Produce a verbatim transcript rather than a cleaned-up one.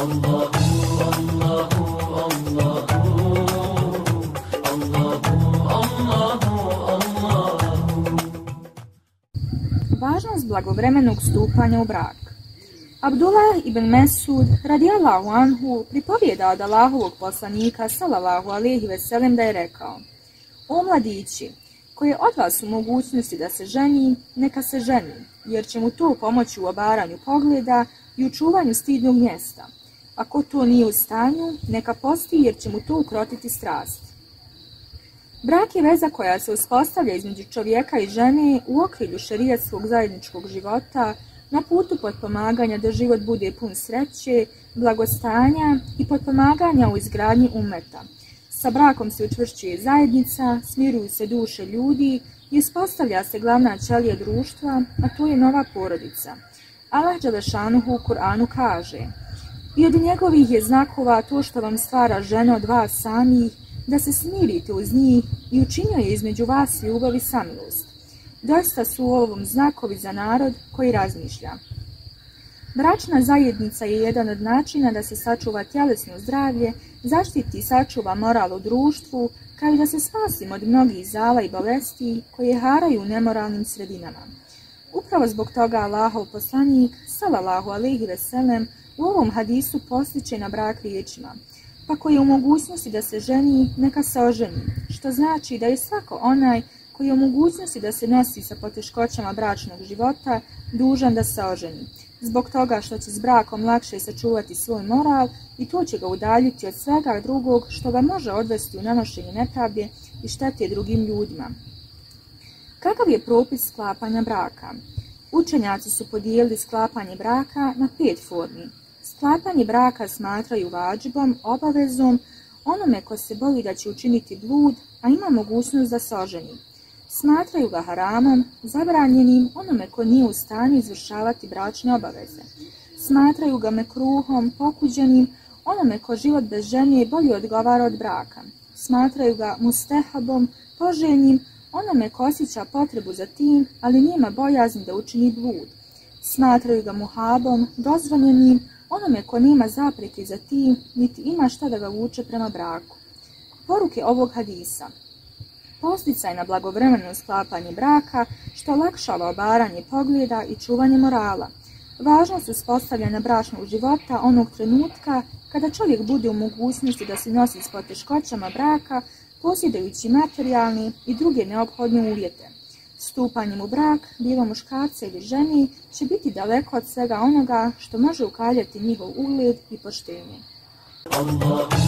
Važnost blagovremenog stupanja u brak. Abdullah ibn Mesud radijallahu anhu pripovijeda od Allahovog poslanika sallallahu alejhi ve sellem da je rekao: O mladići, koji je od vas u mogućnosti da se ženi, neka se ženi, jer će mu to pomoći u obaranju pogleda i u čuvanju stidnog mjesta. Ako to nije u stanju, neka posti, jer će mu to ukrotiti strast. Brak je veza koja se uspostavlja između čovjeka i žene u okrilju šerijatskog zajedničkog života, na putu potpomaganja da život bude pun sreće, blagostanja i potpomaganja u izgradnji ummeta. Sa brakom se učvršćuje zajednica, smiruju se duše ljudi i uspostavlja se glavna ćelija društva, a to je nova porodica. Allah dželešanuhu u Kur'anu kaže: I od njegovih je znakova to što vam stvara žene od vas samih, da se smirite uz njih, i učinio je između vas ljubav i samilost. Dosta su u ovom znakovi za narod koji razmišlja. Bračna zajednica je jedan od načina da se sačuva tjelesno zdravlje, zaštiti i sačuva moral u društvu, kao i da se spasimo od mnogih zala i bolesti koje haraju u nemoralnim sredinama. Upravo zbog toga Allahov poslanik, sallallahu alejhi ve sellem, u ovom hadisu postiče na brak riječima: Pa koji je u mogućnosti da se ženi, neka se oženi, što znači da je svako onaj koji je u mogućnosti da se nosi sa poteškoćama bračnog života dužan da se oženi, zbog toga što će s brakom lakše sačuvati svoj moral i to će ga udaljiti od svega drugog što ga može odvesti u nanošenje nepravde i štete drugim ljudima. Kakav je propis sklapanja braka? Učenjaci su podijelili sklapanje braka na pet formi. Sklapanje braka smatraju vađibom, obavezom, onome ko se boji da će učiniti blud, a ima mogućnost da se oženi. Smatraju ga haramom, zabranjenim, onome ko nije u stanju izvršavati bračne obaveze. Smatraju ga mekruhom, pokuđenim, onome ko život bez žene bolje odgovara od braka. Smatraju ga mustehabom, poželjnim, onome ko osjeća potrebu za tim, ali nema bojazni da učini blud. Smatraju ga muhabom, dozvoljenim, onome ko nema zapreke za tim, niti ima šta da ga vuče prema braku. Poruke ovog hadisa: posticaj na blagovremeno sklapanje braka, što olakšava obaranje pogleda i čuvanje morala. Važnost uspostavljanja bračnog života onog trenutka kada čovjek bude u mogućnosti da se nosi s poteškoćama braka, posjedajući materijalne i druge neophodne uvjete. Stupanjem u brak, bilo muškarca ili žene, će biti daleko od svega onoga što može ukaljati njihov ugled i poštenje. Allah.